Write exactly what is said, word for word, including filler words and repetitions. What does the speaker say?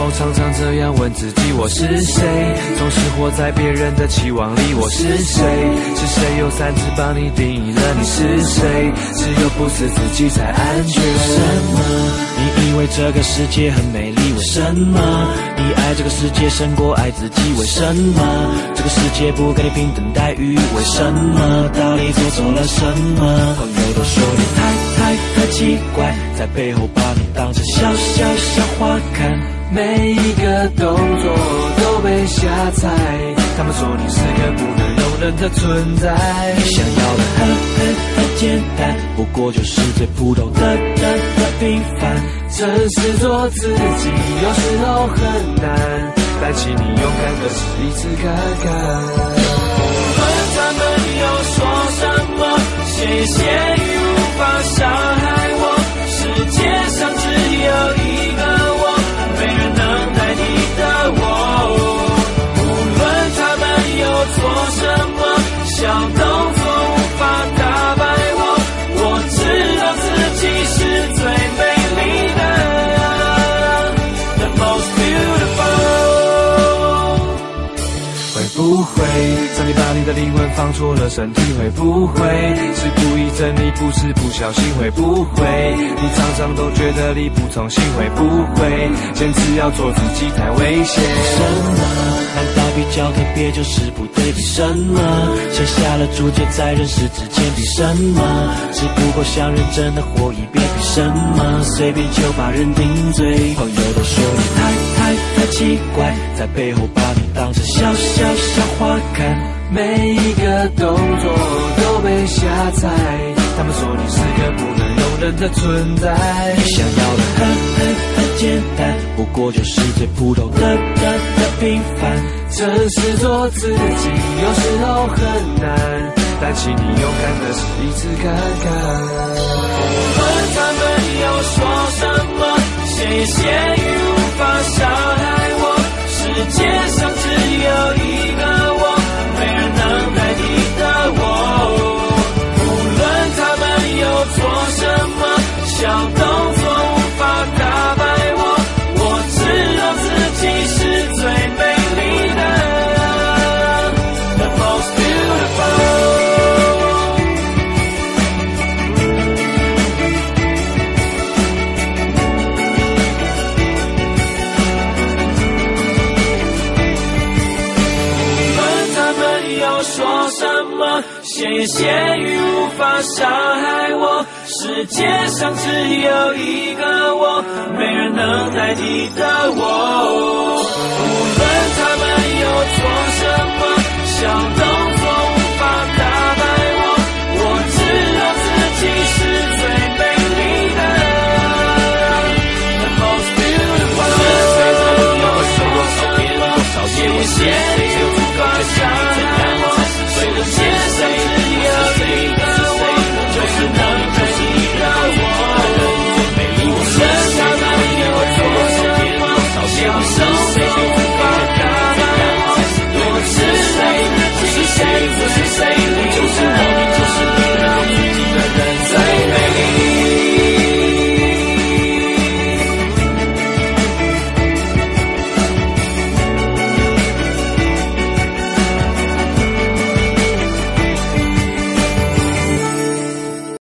常常这样问自己，我是谁？总是活在别人的期望里，我是谁？是谁用三次帮你定义了你是谁？只有不是自己才安全。 为什么你以为这个世界很美丽？为什么你爱这个世界胜过爱自己？为什么这个世界不给你平等待遇？为什么到底做错了什么？朋友都说你太太太奇怪，在背后把你当成小小小花看， 每一个动作都被瞎猜，他们说你是个不能容忍的存在。 你想要的很很很简单，不过就是最普通的的的平凡。 诚实做自己有时候很难，但请你勇敢的试一次看看。 无论他们又说什么，谢谢与无法伤害我，世界上只有一个我，没人能代替的我。无论他们又做什么，小动作无法打败我，我知道自己是最美丽的 The most beautiful。 会不会上帝把你的灵魂放错了身体？会不会是故意整你，不是不小心？会不会你常常都觉得力不从心？会不会坚持要做自己太危险？ 什么？难道比较特别就是不对？比什么？写下了注解在人世之间？比什么？只不过想认真的活一遍？比什么？随便就把人定罪？朋友都说你太太太奇怪，在背后把你当成小小小花看， 每一个动作都被瞎猜，他们说你是个不能容忍的存在。 你想要的很很很简单，不过就是最普通的的的平凡。 诚实做自己有时候很难，但请你勇敢的试一次看看。 无论他们又说什么，谢谢与无法伤害我，世界上只有一个我，没人能代替的我。无论他们又做什么，小动作无法打败我，我知道自己是最美丽的 The most beautiful。说什么谢谢与无法伤害我，世界上只有一个我，没人能代替的我。